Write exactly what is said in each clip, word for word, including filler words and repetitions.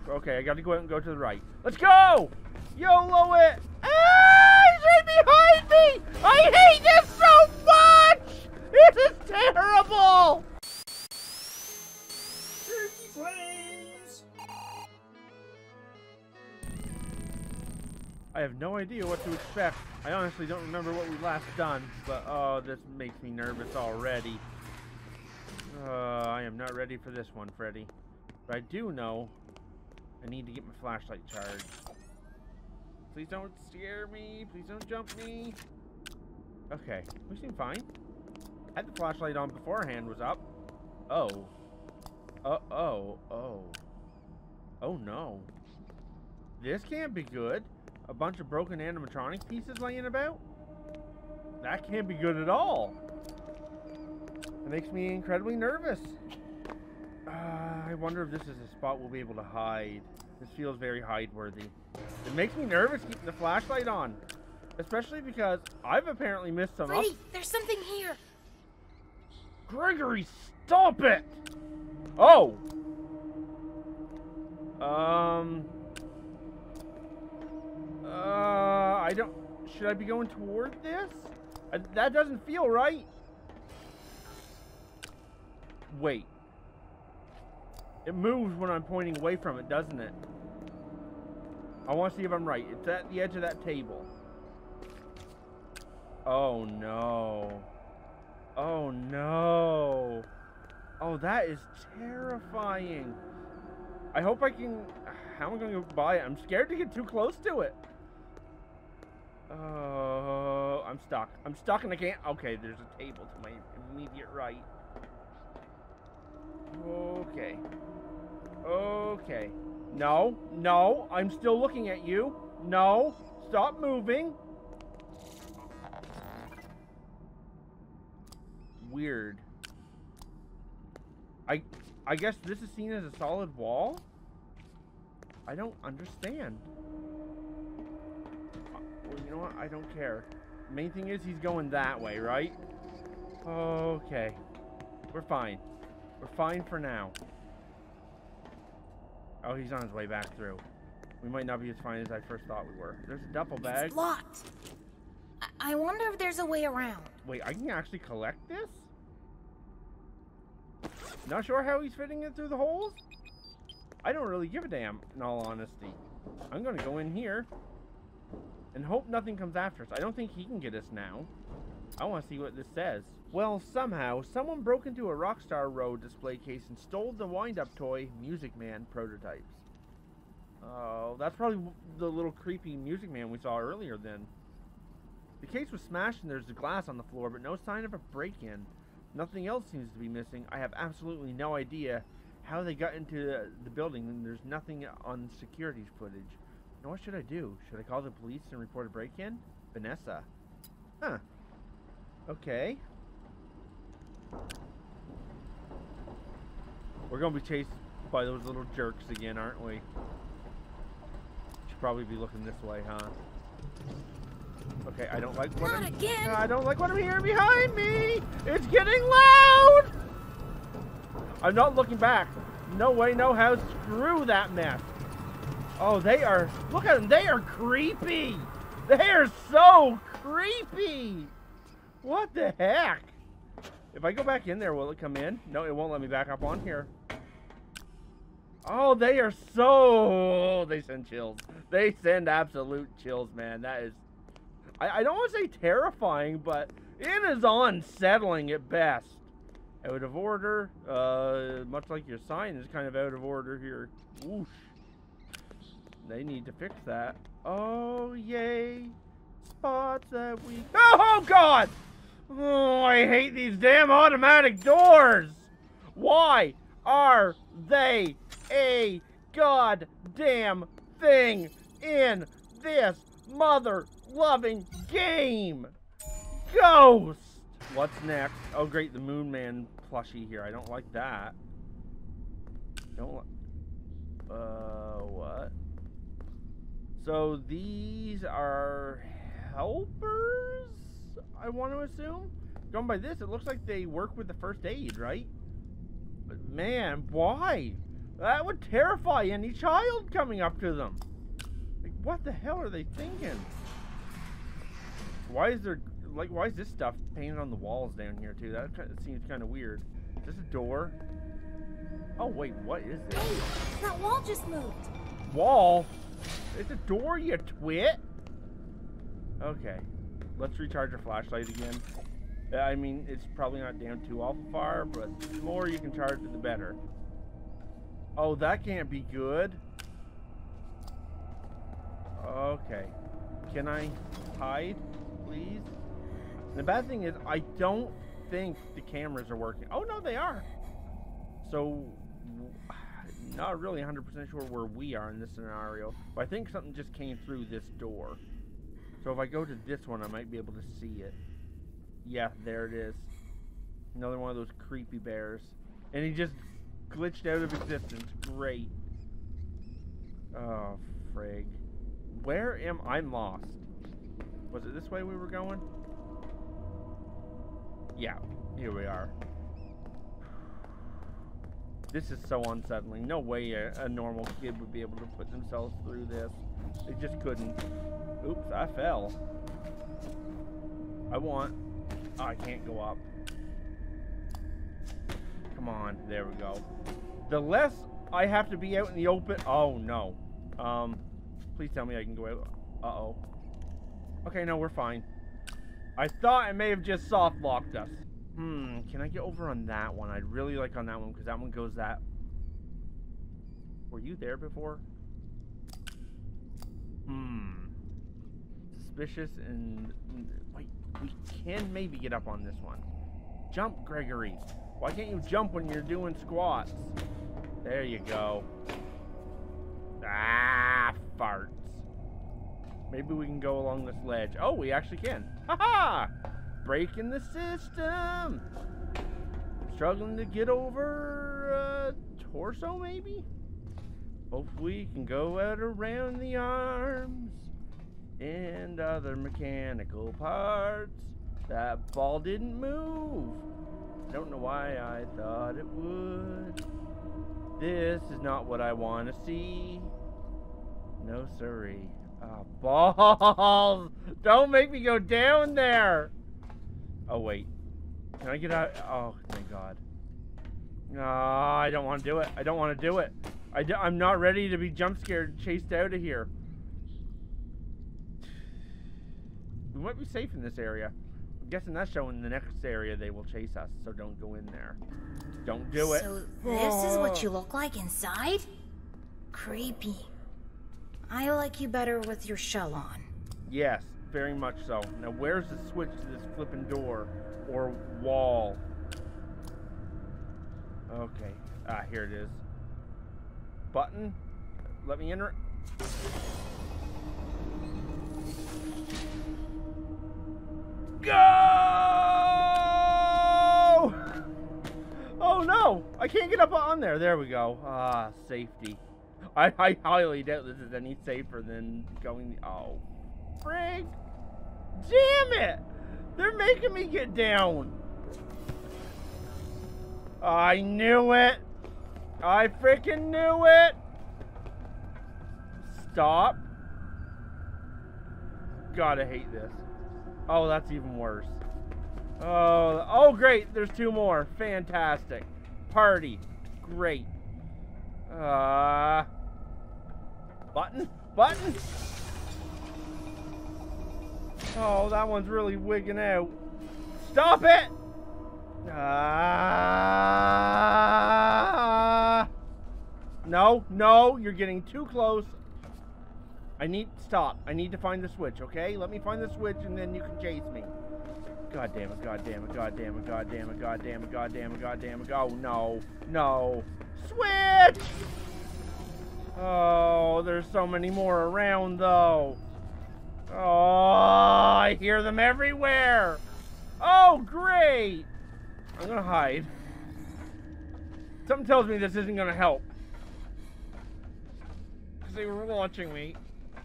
Okay, I got to go out and go to the right. Let's go! YOLO it! Ah, he's right behind me! I hate this so much! This is terrible! Please. I have no idea what to expect. I honestly don't remember what we last done, but oh, this makes me nervous already. Uh, I am not ready for this one, Freddy. But I do know I need to get my flashlight charged. Please don't scare me. Please don't jump me. Okay, we seem fine. Had the flashlight on before our hand was up. Oh. Uh oh. Oh. Oh no. This can't be good. A bunch of broken animatronic pieces laying about? That can't be good at all. It makes me incredibly nervous. Uh, I wonder if this is a spot we'll be able to hide. This feels very hide-worthy. It makes me nervous keeping the flashlight on. Especially because I've apparently missed some Freddy, up. there's something here. Gregory, stop it! Oh! Um... Uh, I don't... Should I be going toward this? Uh, that doesn't feel right. Wait. It moves when I'm pointing away from it, doesn't it? I want to see if I'm right. It's at the edge of that table. Oh, no. Oh, no. Oh, that is terrifying. I hope I can... How am I going to go by it? I'm scared to get too close to it. Oh, I'm stuck. I'm stuck and I can't... Okay, there's a table to my immediate right. Okay. Okay. No, no, I'm still looking at you. No, stop moving. Weird. I I guess this is seen as a solid wall? I don't understand. Well, you know what? I don't care. The main thing is he's going that way, right? Okay. We're fine. We're fine for now. Oh, he's on his way back through. We might not be as fine as I first thought we were. There's a duffel bag. It's locked. I, I wonder if there's a way around. Wait, I can actually collect this? Not sure how he's fitting it through the holes? I don't really give a damn, in all honesty. I'm gonna go in here and hope nothing comes after us. I don't think he can get us now. I want to see what this says. Well, somehow, someone broke into a Rockstar Road display case and stole the wind-up toy Music Man prototypes. Oh, that's probably the little creepy Music Man we saw earlier then. The case was smashed and there's glass on the floor, but no sign of a break-in. Nothing else seems to be missing. I have absolutely no idea how they got into the, the building, and there's nothing on security footage. Now what should I do? Should I call the police and report a break-in? Vanessa. Huh. Okay. We're gonna be chased by those little jerks again, aren't we? Should probably be looking this way, huh? Okay, I don't like what Not I'm, again. I don't like what I'm hearing behind me. It's getting loud. I'm not looking back. No way, no how. Screw that mess. Oh, they are. Look at them. They are creepy. They are so creepy. What the heck? If I go back in there, will it come in? No, it won't let me back up on here. Oh, they are so... They send chills. They send absolute chills, man. That is... I, I don't want to say terrifying, but it is unsettling at best. Out of order. Uh, much like your sign is kind of out of order here. Whoosh. They need to fix that. Oh, yay. Spots that we... Oh, God! Oh, I hate these damn automatic doors! Why are they a goddamn thing in this mother-loving game? Ghost! What's next? Oh, great, the Moon Man plushie here. I don't like that. Don't like... Uh, what? So these are helpers? I want to assume. Going by this, it looks like they work with the first aid, right? But man, why? That would terrify any child coming up to them. Like, what the hell are they thinking? Why is there, like, why is this stuff painted on the walls down here, too? That kind of seems kind of weird. Is this a door? Oh, wait, what is this? Hey, that wall just moved. Wall? It's a door, you twit. Okay, let's recharge our flashlight again. I mean, it's probably not down too awful far, but the more you can charge it, the better. Oh, that can't be good. Okay, can I hide, please? The bad thing is, I don't think the cameras are working. Oh, no, they are. So, not really one hundred percent sure where we are in this scenario, but I think something just came through this door. So if I go to this one, I might be able to see it. Yeah, there it is. Another one of those creepy bears. And he just glitched out of existence. Great. Oh, frig. Where am I? I'm lost. Was it this way we were going? Yeah, here we are. This is so unsettling. No way a, a normal kid would be able to put themselves through this. They just couldn't. Oops, I fell. I want... Oh, I can't go up. Come on, there we go. The less I have to be out in the open... Oh, no. Um, please tell me I can go out. Uh-oh. Okay, no, we're fine. I thought I may have just soft-locked us. Hmm, can I get over on that one? I'd really like on that one, because that one goes that... Were you there before? Hmm. Suspicious and... Wait, we can maybe get up on this one. Jump, Gregory. Why can't you jump when you're doing squats? There you go. Ah, farts. Maybe we can go along this ledge. Oh, we actually can. Ha-ha! Breaking the system. Struggling to get over uh, torso, maybe? Hopefully we can go out around the arms and other mechanical parts. That ball didn't move. Don't know why I thought it would. This is not what I want to see. No siree. Oh, balls! Don't make me go down there! Oh, wait. Can I get out? Oh, thank God. No, I don't want to do it. I don't want to do it. I do, I'm not ready to be jump scared and chased out of here. We might be safe in this area. I'm guessing that's showing the next area they will chase us, so don't go in there. Don't do it. So this oh. is what you look like inside? Creepy. I like you better with your shell on. Yes, very much so. Now where's the switch to this flipping door or wall? Okay. Ah, here it is. Button. Let me enter it. Go! Oh no! I can't get up on there. There we go. Ah, safety. I, I highly doubt this is any safer than going... Oh. Frig! Damn it! They're making me get down. I knew it. I freaking knew it. Stop. Gotta hate this. Oh, that's even worse. Oh, oh great. There's two more. Fantastic. Party. Great. Uh, button? Button? Oh, that one's really wigging out. Stop it! Ah! Uh, no, no, you're getting too close. I need, stop. I need to find the switch, okay? Let me find the switch and then you can chase me. God damn it, god damn it, god damn it, god damn it, god damn it, god damn it, god damn it. Oh, no, no. Switch! Oh, there's so many more around, though. Oh, I hear them everywhere. Oh, great. I'm gonna hide. Something tells me this isn't gonna help. Because they were watching me.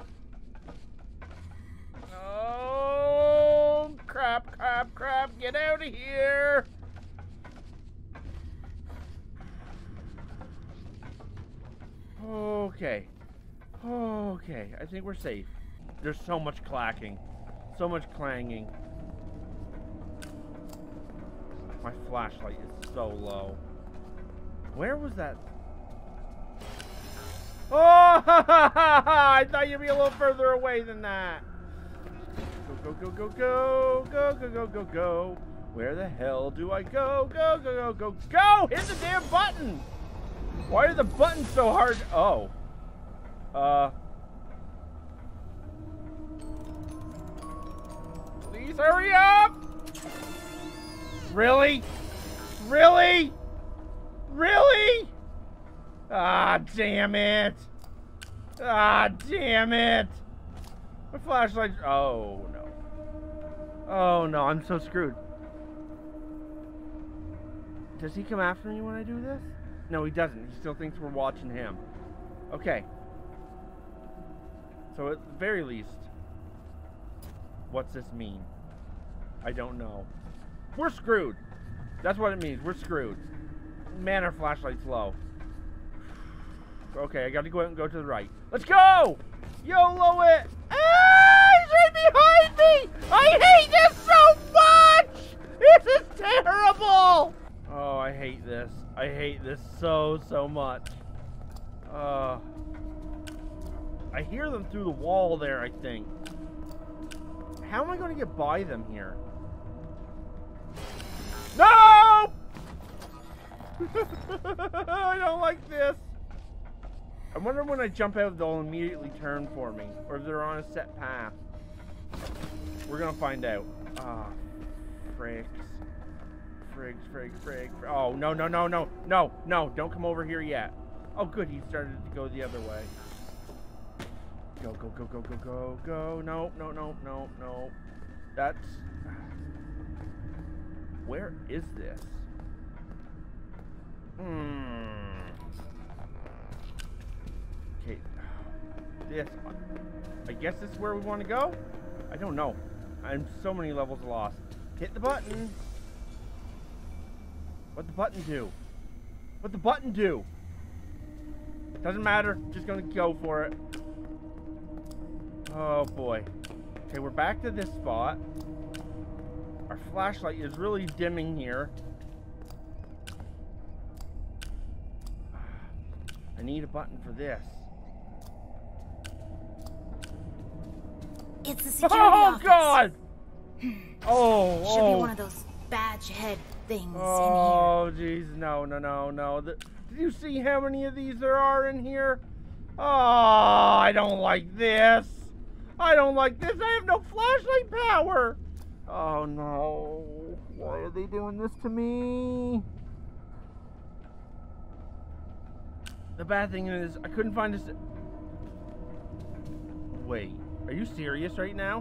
Oh, crap, crap, crap. Get out of here. Okay. Okay, I think we're safe. There's so much clacking. So much clanging. My flashlight is so low. Where was that? Oh! I thought you'd be a little further away than that. Go, go, go, go, go, go, go, go, go. Where the hell do I go? Go, go, go, go, go! Hit the damn button! Why are the buttons so hard? Oh. Uh. Please hurry up! Really? Really? Really? Ah, damn it. Ah, damn it. My flashlight. Oh, no. Oh, no. I'm so screwed. Does he come after me when I do this? No, he doesn't. He still thinks we're watching him. Okay. So at the very least, what's this mean? I don't know. We're screwed. That's what it means. We're screwed. Man, our flashlight's low. Okay, I gotta go out and go to the right. Let's go! YOLO it! Ah, he's right behind me! I hate this so much! This is terrible! Oh, I hate this. I hate this so, so much. Uh, I hear them through the wall there, I think. How am I going to get by them here? No! I don't like this. I wonder when I jump out, they'll immediately turn for me. Or if they're on a set path. We're going to find out. Ah, oh, frigs. Frigs, frigs, frigs. Oh, no, no, no, no. No, no. Don't come over here yet. Oh, good. He started to go the other way. Go, go, go, go, go, go, go. No, no, no, no, no. That's... Where is this? Hmm. Okay. This. I guess this is where we want to go? I don't know. I'm so many levels lost. Hit the button. What'd the button do? What'd the button do? Doesn't matter. Just gonna go for it. Oh boy. Okay, we're back to this spot. Our flashlight is really dimming here. I need a button for this. It's the security Oh office. God! Oh, Should oh. be one of those badge head things Oh, jeez, no, no, no, no. The, did you see how many of these there are in here? Oh, I don't like this. I don't like this. I have no flashlight power. Oh, no. Why are they doing this to me? The bad thing is, I couldn't find this. Wait, are you serious right now?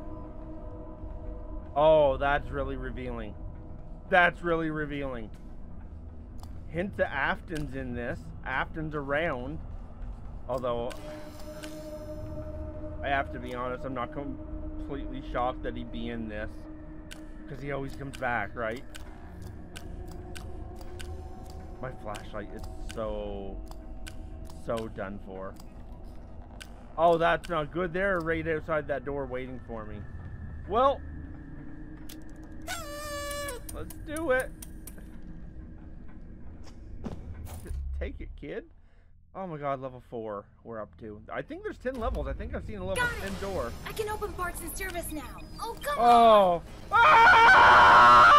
Oh, that's really revealing. That's really revealing. Hint to Afton's in this. Afton's around. Although, I have to be honest, I'm not completely shocked that he'd be in this. Because he always comes back, right? My flashlight is so, so done for. Oh, that's not good. They're right outside that door waiting for me. Well, let's do it. Take it, kid. Oh my god, level four we're up to. I think there's ten levels. I think I've seen a level Got ten it. door. I can open parts in service now. Oh, come on. Oh. Ah!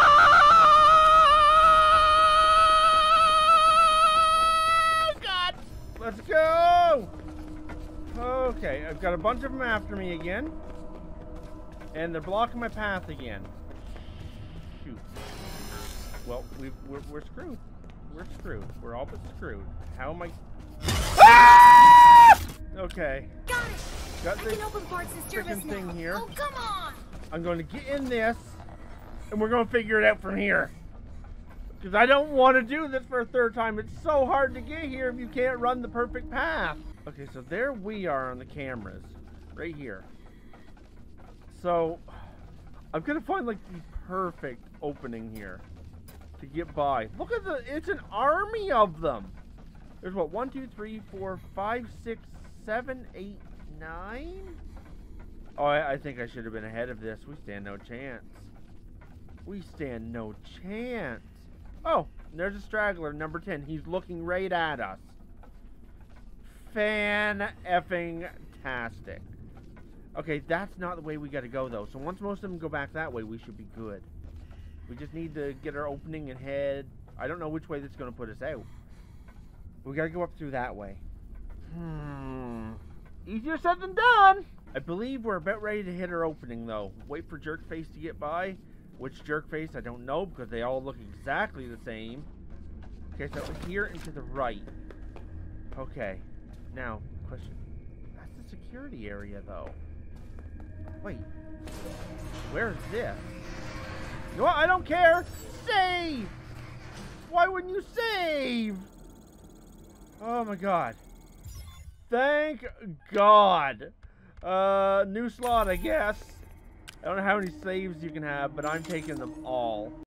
God. Let's go. Okay, I've got a bunch of them after me again. And they're blocking my path again. Shoot. Well, we've, we're, we're screwed. We're screwed. We're all but screwed. How am I... Ah! Okay. Got it. Got I this can open parts in service frickin' now. thing here. Oh, come on. I'm going to get in this, and we're going to figure it out from here. Because I don't want to do this for a third time. It's so hard to get here if you can't run the perfect path. Okay, so there we are on the cameras. Right here. So, I'm going to find, like, the perfect opening here to get by. Look at the... It's an army of them. There's what? One, two, three, four, five, six, seven, eight, nine? Oh, I, I think I should have been ahead of this. We stand no chance. We stand no chance. Oh, there's a straggler, number ten. He's looking right at us. Fan-effing-tastic. Okay, that's not the way we gotta go, though. So once most of them go back that way, we should be good. We just need to get our opening and head. I don't know which way that's gonna put us out. We gotta go up through that way. Hmm. Easier said than done! I believe we're about ready to hit our opening, though. Wait for Jerkface to get by. Which Jerkface, I don't know, because they all look exactly the same. Okay, so here and to the right. Okay. Now, question. That's the security area, though. Wait. Where's this? You know what? I don't care! Save! Why wouldn't you save? Oh my god. Thank God. Uh, new slot, I guess. I don't know how many saves you can have, but I'm taking them all.